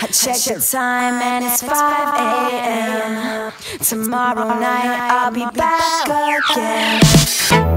check the time and it's 5 a.m. Tomorrow night I'll be back again.